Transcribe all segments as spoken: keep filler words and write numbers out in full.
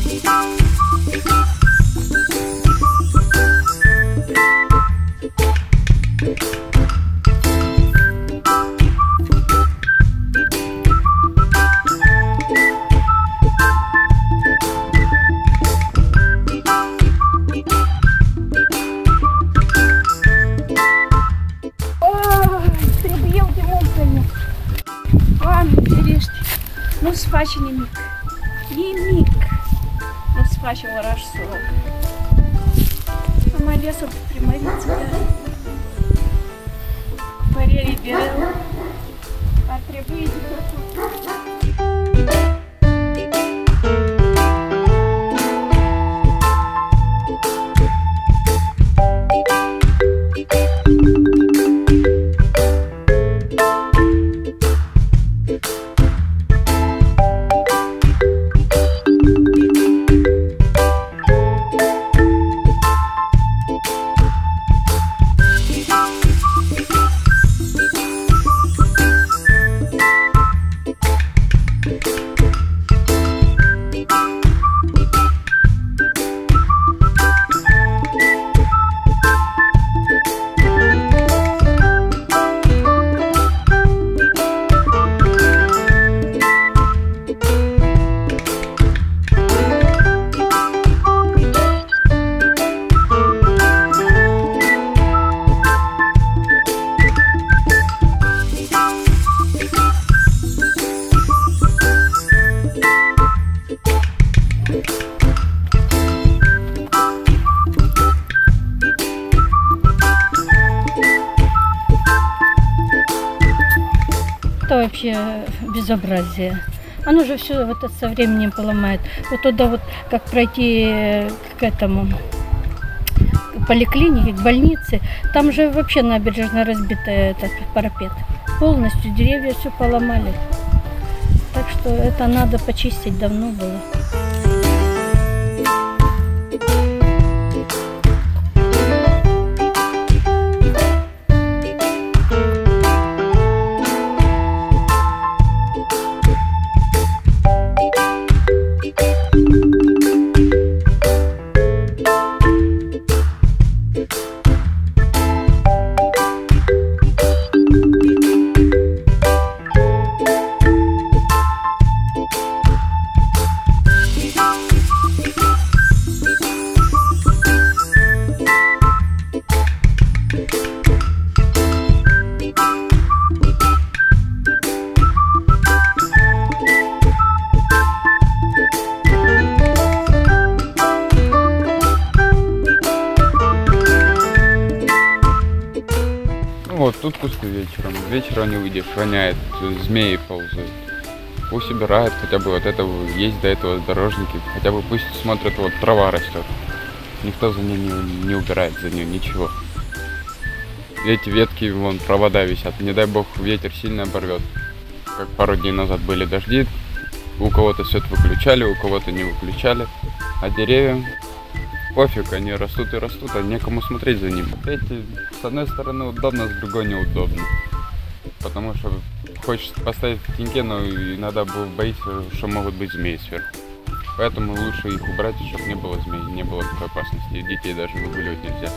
Nu se face nimic. Nimic. Nu se face oraș Soroc. Am ales-o pe primăriță, dar părerii de rău ar trebui de făcut. Это вообще безобразие. Оно же все вот это со временем поломает. Вот туда вот, как пройти к этому, к поликлинике, к больнице, там же вообще набережная разбитая, этот парапет. Полностью деревья все поломали. Так что это надо почистить давно было. Вот тут пусто вечером. Вечером не выйдешь, воняет, змеи ползают. Пусть убирают хотя бы вот это, есть до этого дорожники, хотя бы пусть смотрят, вот трава растет. Никто за ней не, не убирает, за нее ничего. Эти ветки, вон, провода висят. Не дай бог ветер сильно оборвет. Как пару дней назад были дожди, у кого-то свет выключали, у кого-то не выключали. А деревья, пофиг, они растут и растут, а некому смотреть за ними. Эти, с одной стороны удобно, с другой неудобно. Потому что хочешь поставить в теньке, но иногда боишься, что могут быть змеи сверху. Поэтому лучше их убрать, чтобы не было змей, не было такой опасности. И детей даже выгуливать нельзя.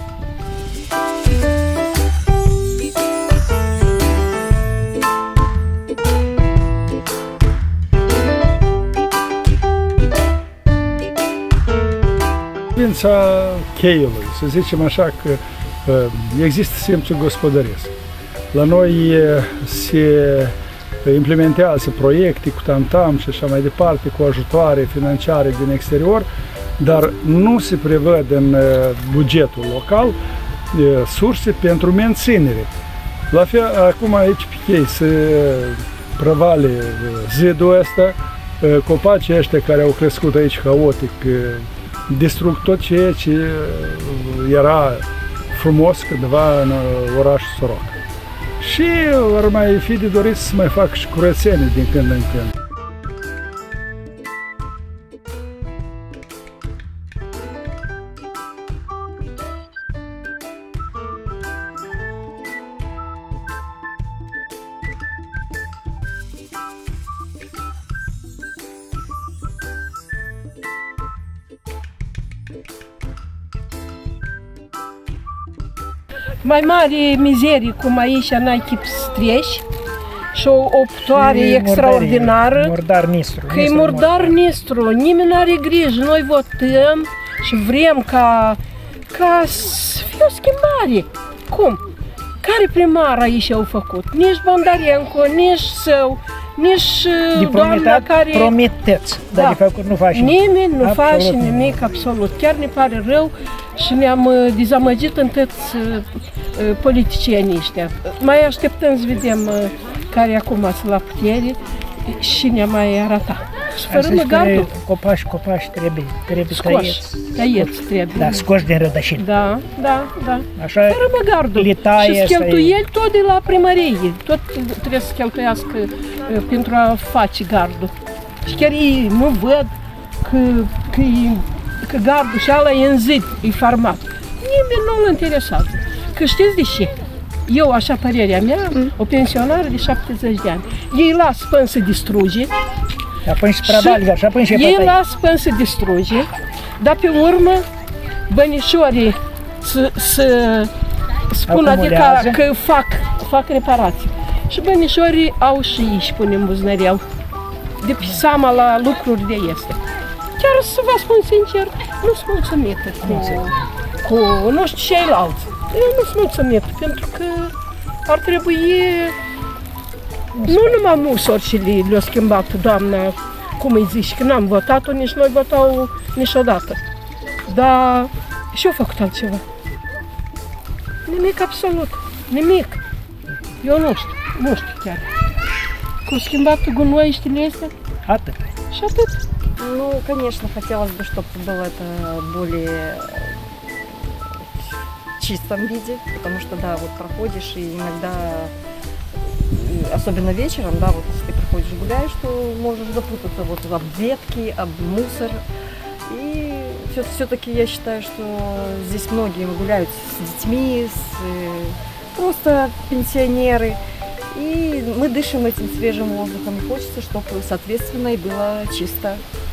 Privința cheiului, să zicem așa că există simțul gospodăresc. La noi se implementează proiecte cu tam-tam și așa mai departe, cu ajutoare financiare din exterior, dar nu se prevăd în bugetul local surse pentru menținere. La fel, acum aici pe chei se prăvale zidul ăsta, copacii ăștia care au crescut aici haotic distrug tot ceea ce era frumos cândva în orașul Soroc. Și ar mai fi de dorit să mai fac și curățenie din când în când. mai mare mizerie, cum aici n-ai chip să treci, și o optoare extraordinară. Murdar nistru. Că e murdar nistru, nimeni n-are grijă, noi votăm și vrem ca, ca să fie o schimbare. Cum? Care primar aici au făcut? Nici Bondarenko, nici Său, nici doamna care... Promiteți, dar Da. de făcut nu faci nimic. Nimeni nu Absolut face nimic. nimic, absolut. Chiar ne pare rău și ne-am uh, dezamăgit în toți uh, uh, politicienii ăștia. Mai așteptăm să vedem uh, care acum sunt la putere și ne mai arăta. Și Asta fără gardul. spune, copaci, copaci trebuie, trebuie Scoși. tăieți. Tăieți trebuie. Da, scoși din rădășini. Da, da, da. Așa, Fără măgardul. le taie, Și asta e. cheltuieli tot de la primărie. Tot trebuie să cheltuiască uh, pentru a face gardul. Și chiar ei nu văd că, că, e, că gardul și ala e în zid, e farmat. Nimeni nu-l interesează. Că știți de ce? Eu, așa părerea mea, o pensionară de șaptezeci de ani. Ei lasă până să distruge. și apoi și prabalga, și apoi și ei pătăi. lasă până să distruge, dar pe urmă bănișorii să, să spună adică Acumulează. că fac, fac reparații. Și bănișorii au și ei și pune în buzunărel, de pe seama la lucruri de este. Chiar să vă spun sincer, nu sunt mulțumită cu, cu nu știu ceilalți. Eu nu sunt mulțumită, pentru că ar trebui, nu numai musorcile le-a schimbat doamna, cum îi zici, că n-am votat-o, nici noi votau niciodată. Dar și-au făcut altceva. Nimic absolut, nimic. Eu nu știu, nu știu chiar. Cum schimbat gunoiștile astea Atât. și atât. Ну, конечно, хотелось бы, чтобы было это более в чистом виде, потому что, да, вот проходишь и иногда, и особенно вечером, да, вот если ты приходишь гуляешь, то можешь запутаться вот об ветки, об мусор. И все-таки я считаю, что здесь многие гуляют с детьми, с, просто пенсионеры. И мы дышим этим свежим воздухом. И хочется, чтобы, соответственно, и было чисто.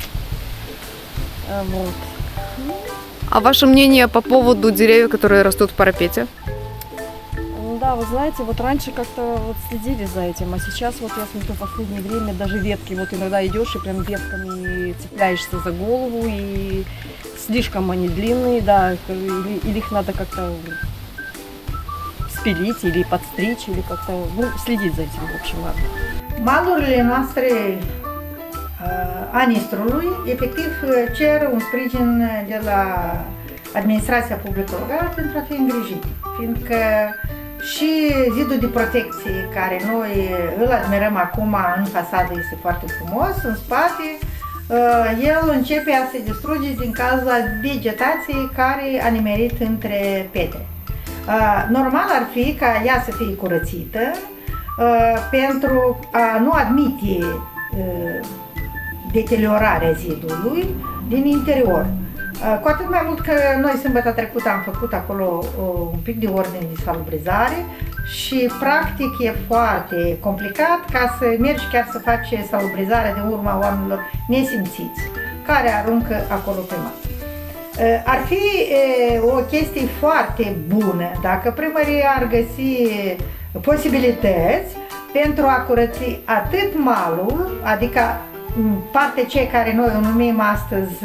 Вот. А ваше мнение по поводу деревьев, которые растут в парапете? Да, вы знаете, вот раньше как-то вот следили за этим, а сейчас вот я смотрю в последнее время даже ветки, вот иногда идешь и прям ветками цепляешься за голову, и слишком они длинные, да, или, или их надо как-то спилить, или подстричь, или как-то, ну, следить за этим, в общем, надо. Malurile noastre uh, a Nistrului, efectiv, cer un sprijin de la administrația publică locală pentru a fi îngrijit, fiindcă și zidul de protecție care noi îl admirăm acum în fasadă este foarte frumos, în spate, uh, el începe a se distruge din cauza vegetației care a nimerit între pietre. Uh, normal ar fi ca ea să fie curățită, Uh, pentru a nu admite uh, deteriorarea zidului din interior. Uh, cu atât mai mult că noi sâmbătă trecută am făcut acolo uh, un pic de ordine de salubrizare și practic e foarte complicat ca să mergi chiar să faci salubrizarea de urma oamenilor nesimțiți care aruncă acolo pe masă. Uh, ar fi uh, o chestie foarte bună dacă primăria ar găsi posibilități pentru a curăți atât malul, adică partea cei care noi o numim astăzi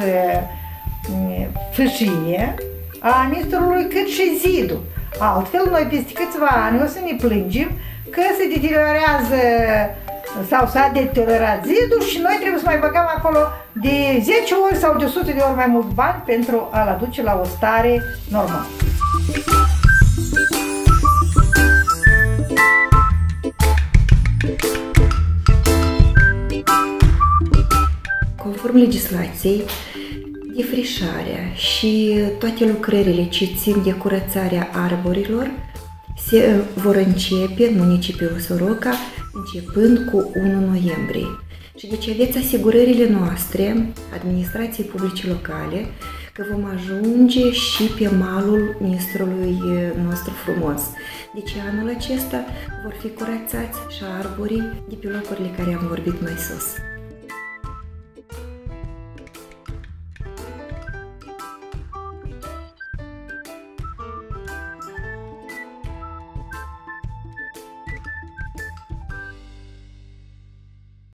fâșie a Nistrului, cât și zidul. Altfel, noi peste câțiva ani o să ne plângem că se deteriorează sau s-a deteriorat zidul și noi trebuie să mai băgăm acolo de zece ori sau de o sută de ori mai mult bani pentru a-l aduce la o stare normală. Conform legislației, defrișarea și toate lucrările ce țin de curățarea arborilor se vor începe în municipiul Soroca începând cu unu noiembrie. Și deci aveți asigurările noastre, administrației publice locale, că vom ajunge și pe malul Nistrului nostru frumos. Deci anul acesta vor fi curățați și arborii de pe locurile care am vorbit mai sus.